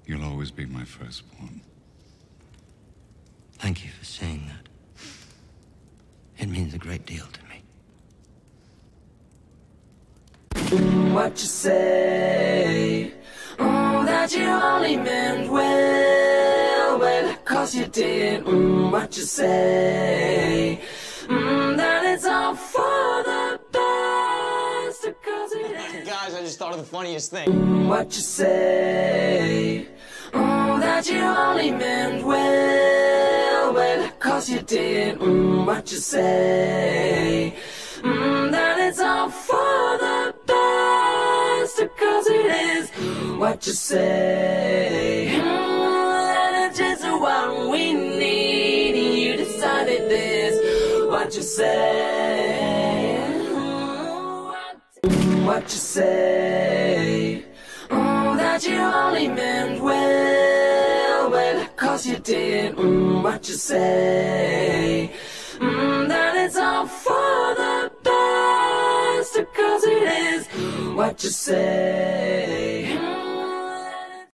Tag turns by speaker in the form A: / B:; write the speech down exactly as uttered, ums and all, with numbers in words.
A: You'll always be my firstborn.
B: Thank you for saying that. It means a great deal to me.
C: Mm, what you say? Mm, that you only meant well, well, cause you did. Mm, what you say? Mm, that it's all for the best, cause it is.
D: Guys, I just thought of the funniest thing.
C: Mm, what you say? Mm, that you only meant well, well, cause you did. Mm, what you say? Mm, that it's all for the best, cause it is. What you say? Mm, that it's just what we need, and you decided this. What you say? Mm, what you say? Mm, that you only meant well, well, cause you did. Mm, what you say? Mm, that it's all for the best, cause it is. What you say?